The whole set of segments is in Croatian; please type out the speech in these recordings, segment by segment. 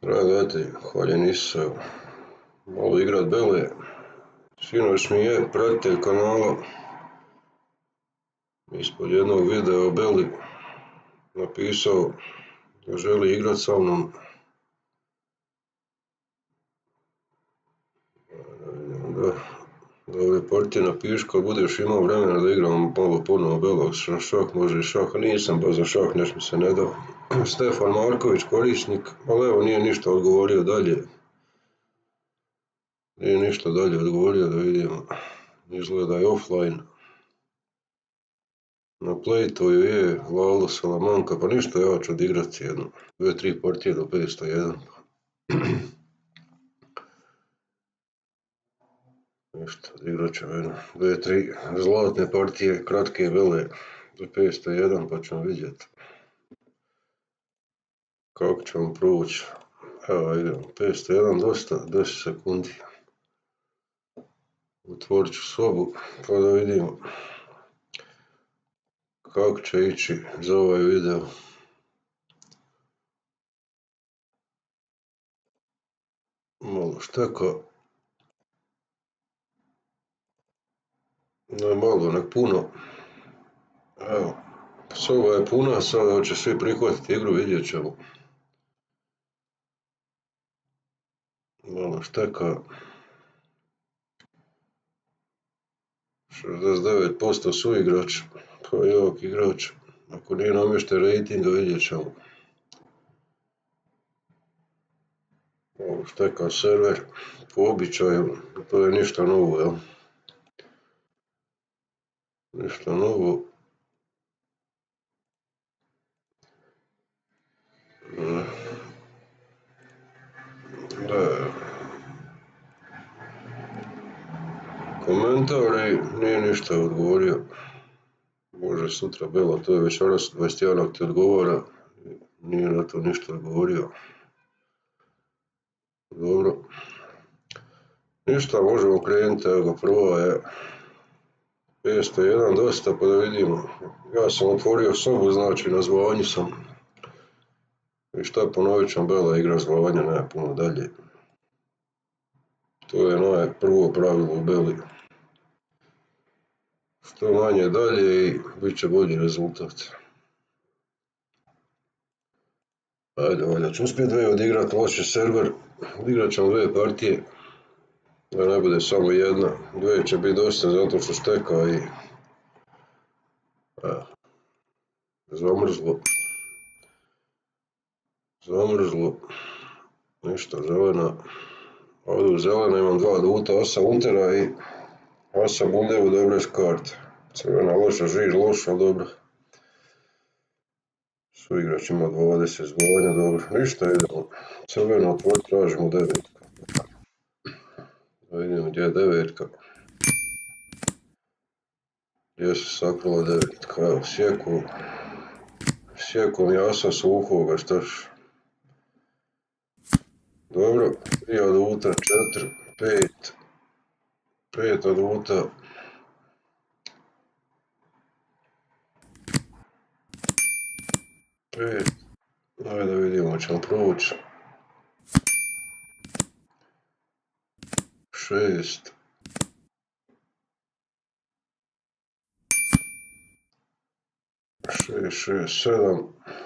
Gledajte, hvaljen Isao, malo igrat Bele. Sinoć mi je pratitelj kanala ispod jednog videa o Beli napisao da želi igrat sa mnom. Da ove partije napiš kad budeš imao vremena da igram malo ponovo Belog šah, može i šah, nisam baš za šah, neš mi se ne da. Stefan Marković, korisnik, ali evo nije ništa odgovorio dalje. Nije ništa dalje odgovorio, da vidimo. Izgleda je offline. Na Playtoju je Lalo Salamanca, pa ništa, ja ću odigrati jedno, 2-3 partije do 501. Ništa, odigrat ću jedno, 2-3 zlatne partije, kratke Bele do 501, pa ćemo vidjeti kako ćemo proći. Evo idemo, 501 dosta, 10 sekundi. Otvorit ću sobu pa da vidimo kako će ići za ovaj video. Malo šteka. Ne malo, nek puno. Evo, soba je puna, sada hoće svi prihvatiti igru, vidjet ćemo. Malo šteka. 69% su igrač, pa jak igrač. Ako nije namješten ratinga, vidjet ćemo. Malo šteka server, po običaju, to je ništa novo, jel? Ništa novo. Da. Komentari, nije ništa odgovorio. Može sutra Bela, to je večeras 21 ak ti odgovara. Nije na to ništa odgovorio. Dobro. Ništa, možemo krenuti, evo ga, prva je 501 dosta, pa da vidimo. Ja sam otvorio sobu, znači na zvanju sam. I šta, ponovit ću, Bela igra zvanja, nema puno dalje. To je prvo pravilo u Beli. Što manje dalje i bit će bolji rezultat. Ajde, valjda ću uspjeti dve odigrati, loši server. Odigrat ćemo dve partije. Da ne bude samo jedna. Dve će biti dosta, zato što šteka i... Zamrzlo. Zamrzlo. Ništa, zelena. Ovdje u zelena imam dva aduta, asa untera i asa bundevu dobre karte. Crvena loša, žiž loša, ali dobro. Suigrač ima 20 zvanja, dobro. Ništa, idemo. Crveno otvori, tražimo devetka. Da vidimo gdje je devetka. Gdje se sakrila devetka? Evo, sjeku mi asa suhoga, štaš. Dobro, 3 aduta, 4, 5 aduta. 5, ajde da vidimo, ćemo proći. 6. 7.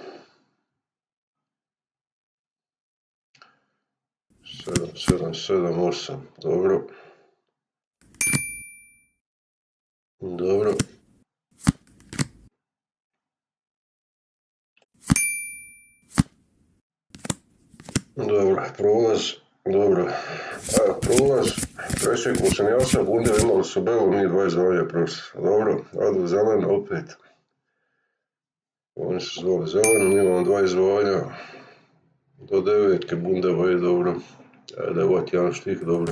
8, dobro. Dobro. Dobro, prolaz, dobro. Evo, prolaz, presjekao sam ja sa bunde, imali su Belu, mi 20 zvanja prošli. Dobro, adu zeleno opet. Oni su zvali zeleno, mi imamo 20 zvanja. Do devetke bundeva je dobro. Ajde, evo ti jedan štih, dobro.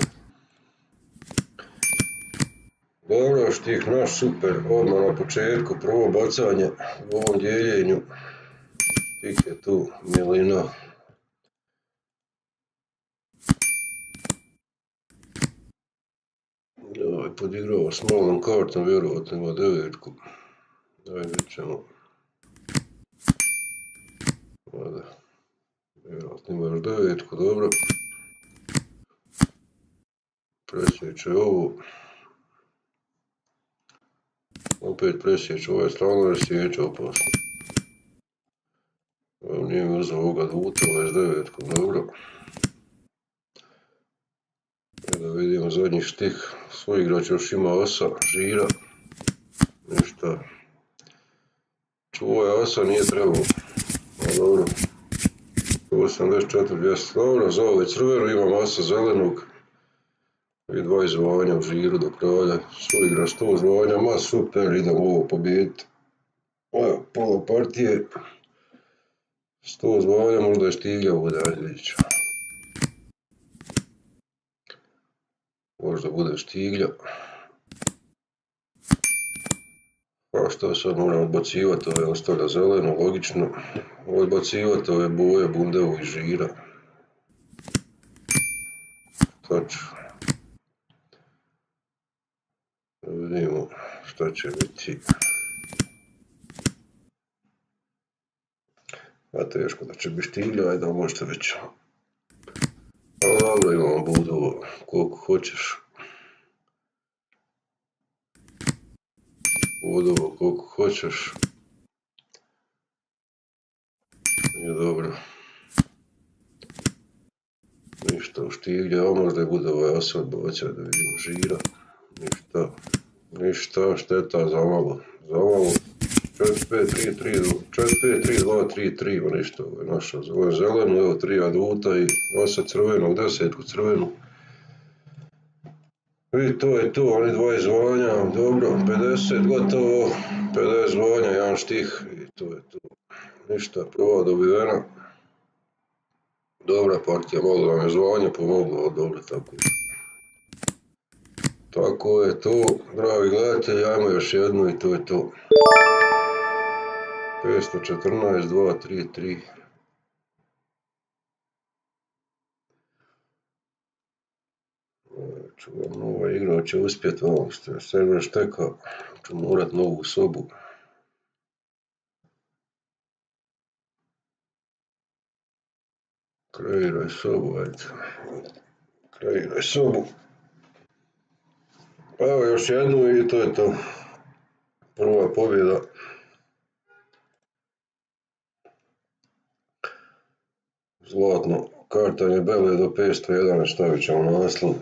Dobro, štih naš, super, odmah na početku, prvo bacanje u ovom dijeljenju. Štih je tu, milina. Podigrao s malom kartom, vjerovatno ima devetku. Ajde, vidit ćemo. Vjerojatno ima još devetku, dobro. Presjeće ovo. Opet presjeće ovaj strano jer sjeće opasno. Evo nije mi uzao ovoga duta, ovaj s devetkom, dobro. Da vidimo zadnji štih. Svoj igrač još ima asa, žira. Ništa. Čuvaj asa nije trebao. Dobro. 84, 200. Dobro, za ovaj crveno imam asa zelenog. I 2 zvanja u žiru do kraja. Svoj igrač 100 zvanja, ma super, idem ovo pobijediti. Evo, pola partije. 100 zvanja, možda je štiglja bude, ajde vidit ću. Možda bude štiglja. Pa što sad moram odbacivati, ove ostavlja zeleno, logično. Odbacivati ove boje, bundevu i žira. Sad ću. Vidimo šta će biti. A teško da će biti štiglja, ajde možete već. Ali dobro, imamo budu koliko hoćeš. Budu koliko hoćeš. Nije dobro. Ništa u štiglja, a možda i bude ovaj asa odbacio da vidimo žira. Ništa. Ništa, šteta za malo. 4-5-3-2-3-3, ništa, ovo je našao za ovo zelenu, evo 3 aduta i asa crvenog, 10 crvenu. I to je to, oni 2 zvanja, dobro, 50 gotovo, 50 zvanja, jedan štih i to je to. Ništa, prva dobivena. Dobra partija, malo nam je zvanja pomoglo, ali dobro, tako je. Tako je to, dragi gledatelji, ajmo još jednu i to je to. 514, 2, 3, 3. Nova igra će uspjeti ovom što je server šteka. Ću morat novu sobu. Kreiraj sobu, ajde. Kreiraj sobu. Evo još jednu i to je to. Prva pobjeda. Zlatno kartanje bele do 511, stavit ćemo naslov.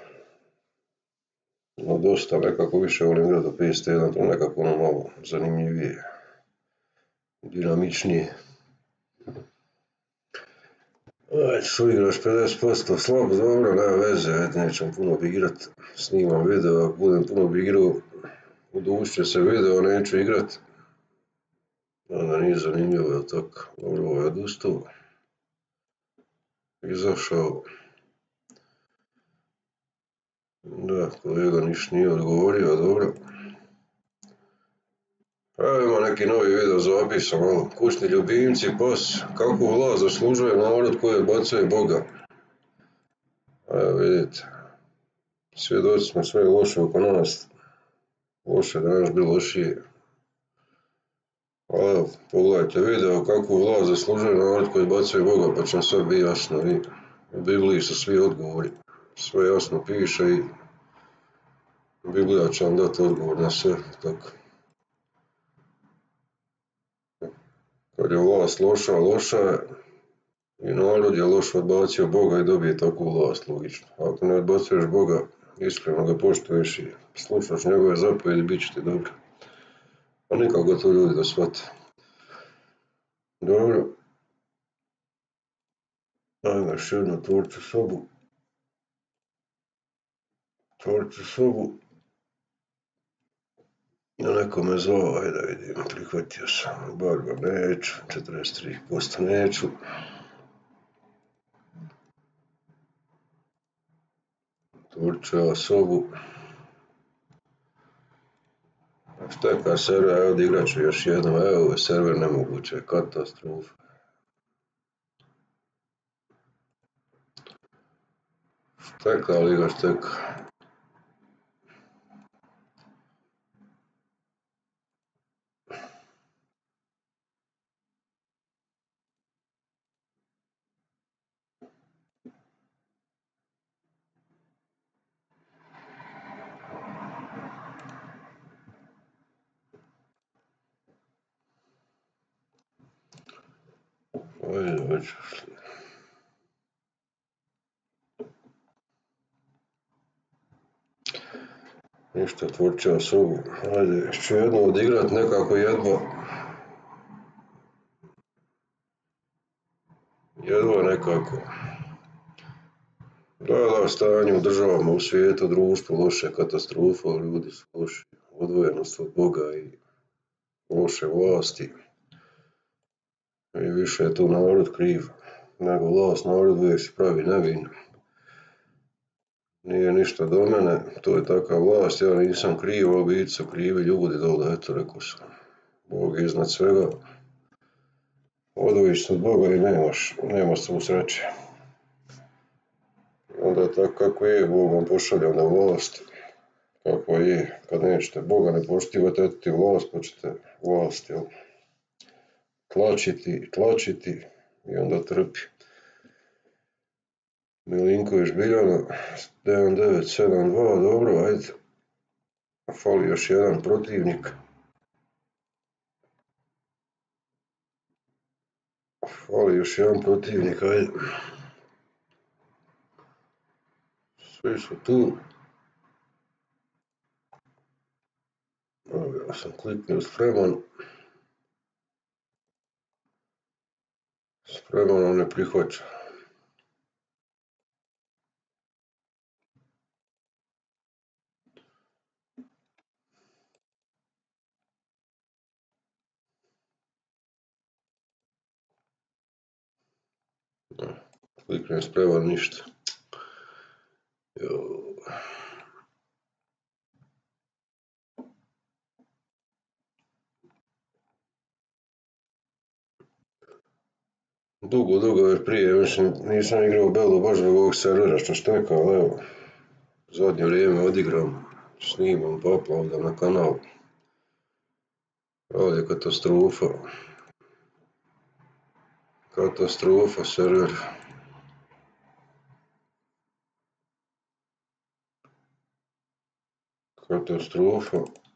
No dosta, nekako više volim gledati do 501, to nekako ono malo zanimljivije. Dinamičnije. Ajde, suigraš 50%, slabo, dobro, nema veze, ajde, nećem puno igrat. Snimam video, ako budem puno igrao, udušit će se video, neću igrat. Onda nije zanimljivo, jel tako? Dobro, ovo je odustao. Izašao. Da, kolega niš nije odgovorio, dobro. Evo ima neki novi video zapisan, malo. Kućni ljubimci, POS, kakvu vlast zaslužuje narod koji odbacuje Boga. Evo vidite. Svjedoci smo sve loše oko nas. Loše da naš bi lošije. Ali evo, pogledajte video kakvu vlast zaslužuje narod koji odbacuje Boga, pa će vam sve biti jasno. U Bibliji su svi odgovori. Sve jasno piše i Biblija će vam dati odgovor na sve. Tako. Kad je vlast loša, loša je. I narod je loš odbacio Boga i dobije takvu vlast, logično. Ako ne odbacuješ Boga, iskreno ga poštuješ i slušaš njegove zapovjedi, bit će ti dobro. A nikako to ljudi da shvate. Dobro. Ajmo još jednu tvorcu sobu. Tvorcu sobu. Na neko me zvao, ajde da vidim, prihvatio sam. Barba neću, 43% neću. Tvorčeva sobu. Šteka server, evo odigrat ću još jednom, evo server nemoguće, katastrofa. Šteka, ali ga šteka. Ajde, već ušli. Ništa, otvorit sobu. Ajde, ću jedno odigrat nekako jedva. Jedva nekako. Da, stanje u državama, u svijetu, društvu, loše, katastrofa, ljudi su loši, odvojenost od Boga i loše vlasti. I više je tu narod kriv nego vlast, narod uvijek se pravi nevin. Nije ništa do mene, to je takva vlast, ja nisam kriv, a biti su krivi ljudi dole, eto rekao sam. Bog je iznad svega. Odvojiš se od Boga i nema svu sreće. Onda tako kako je, Bog vam pošalja na vlast, kako je, kad nećete Boga ne poštivati, eto ti vlast, pa ćete vlast, jel? Tlačiti i onda trpi. Milinković Biljana, 1972, dobro, ajde. Fali još jedan protivnik. Ajde. Svi su tu. Ja sam kliknuo spreman. Spreman, on ne prihvaća. Kliknem spreman, ništa. Dugo je prije, mislim, nisam igrao Belu baš zbog ovog servera što šteka, ali evo, zadnje vrijeme odigram, snimam, pa uploadam na kanal. Ovdje katastrofa. Katastrofa server. Katastrofa.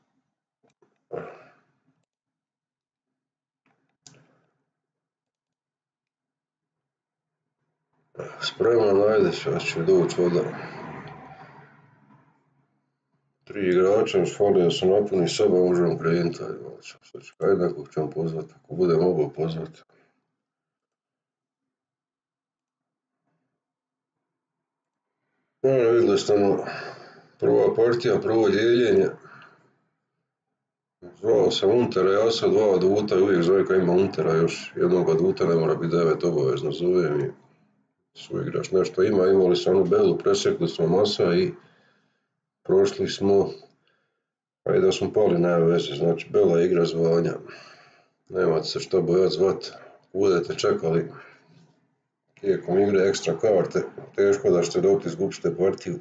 Spreman, ajde, sad će doći voda. 3 igrača, još fali da se napuni soba, možemo krenuti, ajde nekog ćemo pozvati, ako bude mogao pozvati. Vidjeli ste prva partija, prvo dijeljenje. Zvao sam Untera, ja sam 2 aduta i uvijek zove kad ima Untera, još jednog aduta ne mora biti 9 obavezno, zovem i suigraš nešto ima, imali smo onu Belu, presekli smo masa i prošli smo, a i da smo pali nema veze, znači Bela igra zvanja, nemate se što bojati zvat, budete čekali tijekom igre ekstra karte, teško da ćete dobiti, izgubite partiju.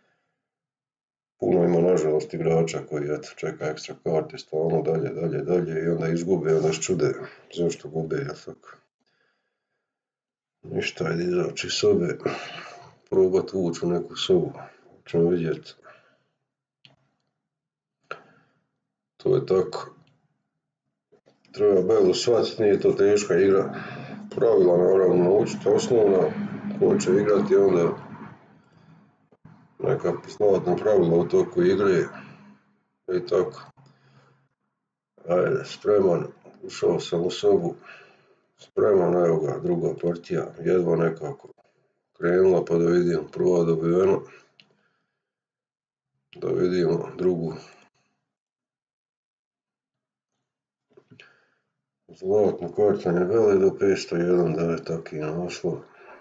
Puno ima nažalost igrača koji čeka ekstra karte, stvarno dalje i onda izgube, onda se čude zašto gube, jel tako. Ništa, ajde izaći iz sobe, probati ući u neku sobu, ćemo vidjeti. To je tako. Treba Belu shvatiti, nije to teška igra. Pravila naravno naučiti, osnovna, ko će igrati onda neka zlatna pravila u toku igre i tako. Ajde, spreman, ušao sam u sobu, spreman, evo ga, druga partija, jedva nekako krenula pa da vidimo prva dobivena, da vidimo drugu. Zlatno kartanje Bele do 501, da je taki naslov.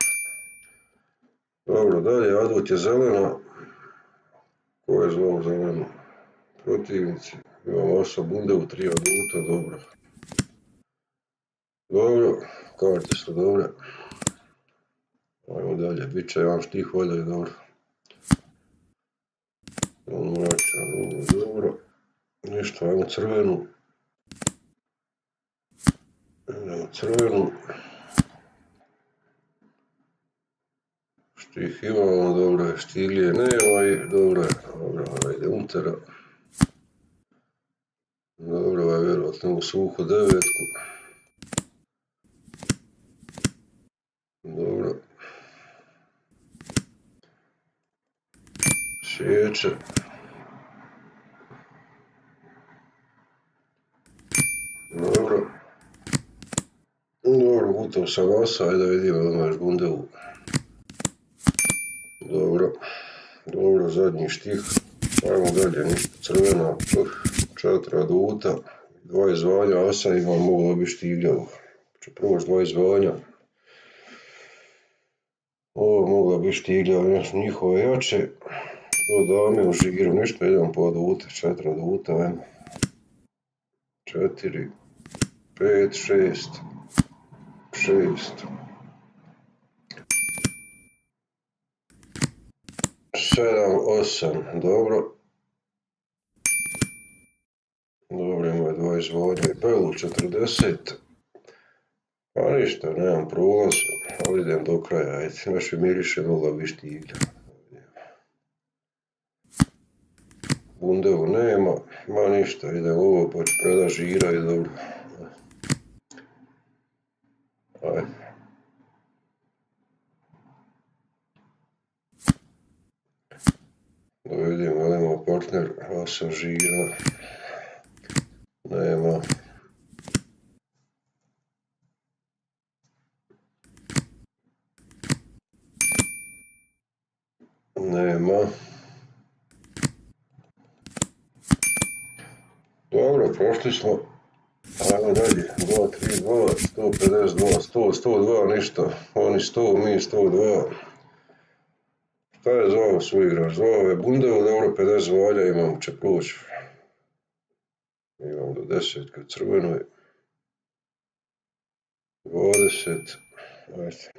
Dobro, dalje, adut je zelena. Ko je zvao zeleno? Protivnici. Imamo Asa Bundevu, 3 aduta, dobro. Dobro, karte su dobre. Ajmo dalje, bit će jedan štih valjda i dobro. On vraća ovo, dobro. Ništa, ajmo crvenu. Štih imamo, dobro je, štiglije nema i dobro je, ajde Untera. Dobro je, vjerojatno u suhu 9. sjeće. Dobro. Dobro, gotov sam asa, ajde da vidimo da imaš bundevu. Dobro. Dobro, zadnji štih. Ajmo dalje, ništa crvena. 4 aduta. 2 zvanja asa imam, moglo bi štigljavu. Če prvo 2 zvanja. Ovo mogla bi štigljavu, njihove jače. Do dame u žiru, ništa, idem po adute, 4 aduta, ajmo. 4, 5, 6, 6, 7, 8, dobro. Dobro, ima 2 zvanja i belu, 40. Pa ništa, nemam prolaz, ali idem do kraja, ajde, naši miriše mogla bi štiglja. Bundevu nema, ma ništa, idem ovo pa ću predat žira i dobro. Ajde. Da vidimo, ali ima partner asa žira. Nema. Nema. Dobro, prošli smo. Ajmo dalje. 2, 3, 2, 152, 100, 102, ništa. Oni 100, mi 102. Šta je zvao svoj igrač? Zvao je bundevu, dobro, 50 zvalja imam, će proći. Imam do 10 kad crvenoj. 20. Ajde.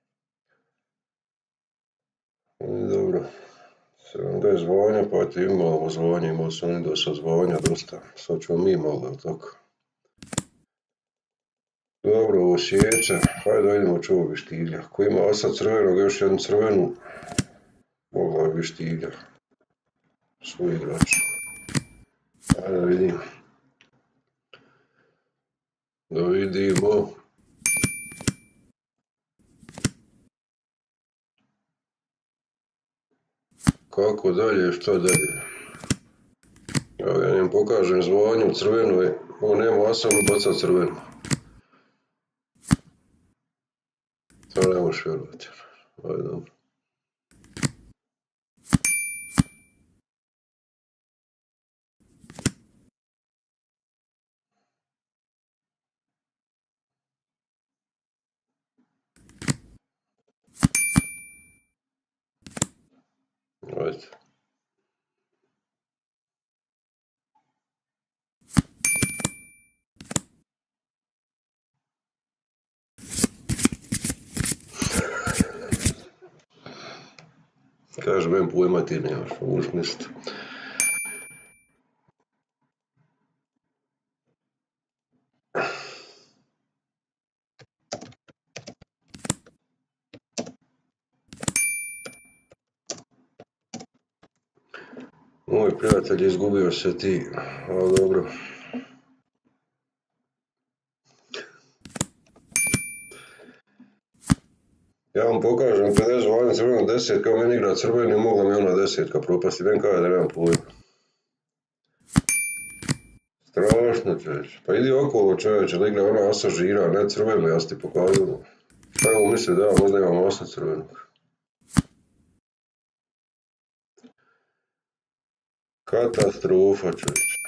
Dobro. 70 zvanja, pa ti imamo zvanja, imali su oni dosta zvanja, dosta. Sad ćemo mi malo, tako. Dobro, ovo sjeće. Hajde da vidimo čuo bi štiglja. Ko ima asa crvenog, još jednu crvenu, mogla bi štiglja. Svoj igrač. Hajde da vidimo. Da vidimo. Kako dalje, šta dalje? Evo ja njem pokažem zvanju crvenu, on nema asa, on baca crvenu. To ne možeš vjerovati. Ajde, dobro. Ajde. Kažem, imam pojma ti nemaš, možeš misliti. Moj prijatelj, izgubio se ti, ali dobro. Ja vam pokažem 50 zvanja crveno 10, kao meni igra crveni, mogla mi ona 10 propasti, ven kada da nemam pojma. Strašno čovječe, pa idi okolo čovječe, da igra ona asa žira, ne crveno, ja si ti pokazano. Šta je ovo misli da ja možda imam asa crvenog? Katastrofa čovječe.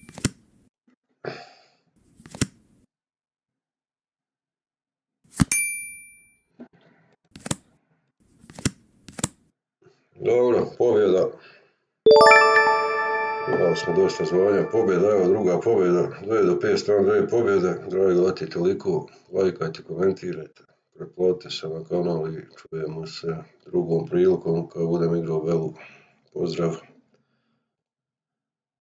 Dobro, pobjeda. Imali smo dosta zvanja, pobjeda, evo druga pobjeda, 2 do 5 stran 2 pobjede, dragi gledatelji, toliko, lajkajte, komentirajte, pretplatite se na kanal i čujemo se drugom prilikom kad budem igrao Velu. Pozdrav!